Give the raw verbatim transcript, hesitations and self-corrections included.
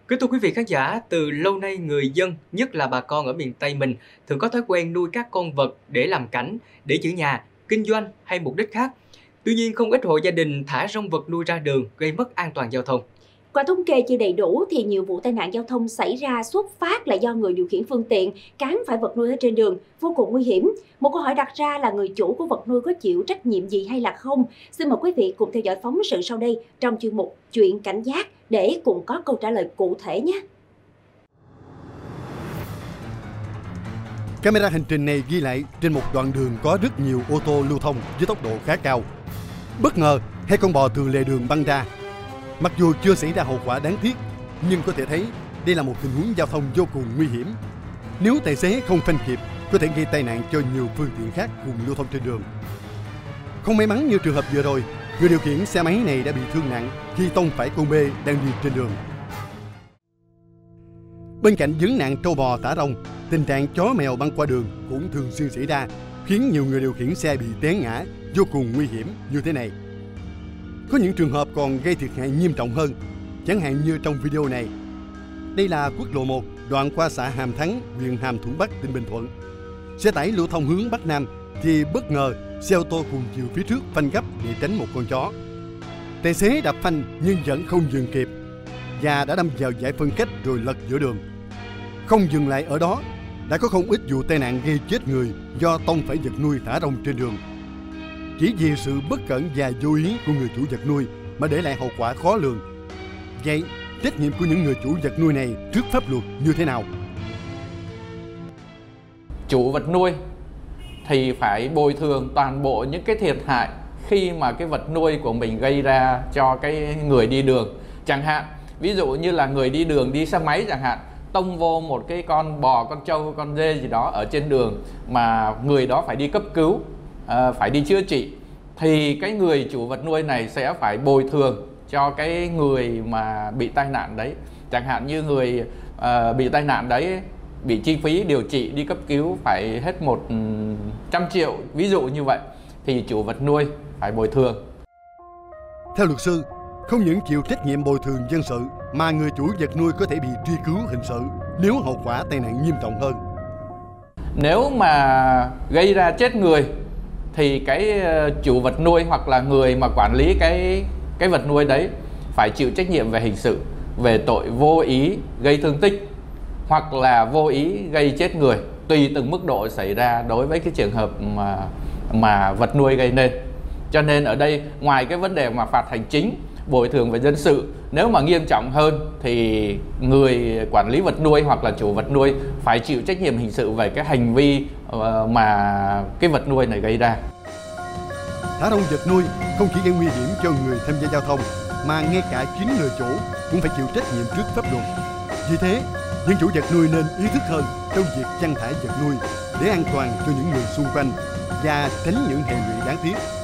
Kính thưa quý vị khán giả, từ lâu nay người dân, nhất là bà con ở miền Tây mình, thường có thói quen nuôi các con vật để làm cảnh, để giữ nhà, kinh doanh hay mục đích khác. Tuy nhiên, không ít hộ gia đình thả rong vật nuôi ra đường gây mất an toàn giao thông. Qua thống kê chưa đầy đủ thì nhiều vụ tai nạn giao thông xảy ra xuất phát là do người điều khiển phương tiện cán phải vật nuôi ở trên đường, vô cùng nguy hiểm. Một câu hỏi đặt ra là người chủ của vật nuôi có chịu trách nhiệm gì hay là không? Xin mời quý vị cùng theo dõi phóng sự sau đây trong chuyên mục Chuyện cảnh giác để cùng có câu trả lời cụ thể nhé. Camera hành trình này ghi lại trên một đoạn đường có rất nhiều ô tô lưu thông với tốc độ khá cao. Bất ngờ, hai con bò từ lề đường băng ra. Mặc dù chưa xảy ra hậu quả đáng tiếc, nhưng có thể thấy đây là một tình huống giao thông vô cùng nguy hiểm. Nếu tài xế không phanh kịp, có thể gây tai nạn cho nhiều phương tiện khác cùng lưu thông trên đường. Không may mắn như trường hợp vừa rồi, người điều khiển xe máy này đã bị thương nặng khi tông phải con bê đang đi trên đường. Bên cạnh vấn nạn trâu bò thả rong, tình trạng chó mèo băng qua đường cũng thường xuyên xảy ra, khiến nhiều người điều khiển xe bị té ngã vô cùng nguy hiểm như thế này. Có những trường hợp còn gây thiệt hại nghiêm trọng hơn, chẳng hạn như trong video này. Đây là quốc lộ một đoạn qua xã Hàm Thắng, huyện Hàm Thuận Bắc, tỉnh Bình Thuận. Xe tải lưu thông hướng Bắc Nam thì bất ngờ xe ô tô cùng chiều phía trước phanh gấp để tránh một con chó. Tài xế đạp phanh nhưng vẫn không dừng kịp và đã đâm vào giải phân cách rồi lật giữa đường. Không dừng lại ở đó, đã có không ít vụ tai nạn gây chết người do tông phải vật nuôi thả rong trên đường. Chỉ vì sự bất cẩn và vô ý của người chủ vật nuôi mà để lại hậu quả khó lường. Vậy, trách nhiệm của những người chủ vật nuôi này trước pháp luật như thế nào? Chủ vật nuôi thì phải bồi thường toàn bộ những cái thiệt hại khi mà cái vật nuôi của mình gây ra cho cái người đi đường. Chẳng hạn, ví dụ như là người đi đường đi xe máy chẳng hạn, tông vô một cái con bò, con trâu, con dê gì đó ở trên đường mà người đó phải đi cấp cứu, à, phải đi chữa trị, thì cái người chủ vật nuôi này sẽ phải bồi thường cho cái người mà bị tai nạn đấy. Chẳng hạn như người uh, bị tai nạn đấy bị chi phí điều trị đi cấp cứu phải hết một trăm triệu, ví dụ như vậy, thì chủ vật nuôi phải bồi thường. Theo luật sư, không những chịu trách nhiệm bồi thường dân sự mà người chủ vật nuôi có thể bị truy cứu hình sự nếu hậu quả tai nạn nghiêm trọng hơn. Nếu mà gây ra chết người thì cái chủ vật nuôi hoặc là người mà quản lý cái cái vật nuôi đấy phải chịu trách nhiệm về hình sự về tội vô ý gây thương tích hoặc là vô ý gây chết người, tùy từng mức độ xảy ra đối với cái trường hợp mà mà vật nuôi gây nên. Cho nên ở đây ngoài cái vấn đề mà phạt hành chính, bồi thường về dân sự, nếu mà nghiêm trọng hơn thì người quản lý vật nuôi hoặc là chủ vật nuôi phải chịu trách nhiệm hình sự về cái hành vi mà cái vật nuôi này gây ra. Thả rong vật nuôi không chỉ gây nguy hiểm cho người tham gia giao thông mà ngay cả chính người chủ cũng phải chịu trách nhiệm trước pháp luật. Vì thế, những chủ vật nuôi nên ý thức hơn trong việc chăn thả vật nuôi để an toàn cho những người xung quanh và tránh những hệ lụy đáng tiếc.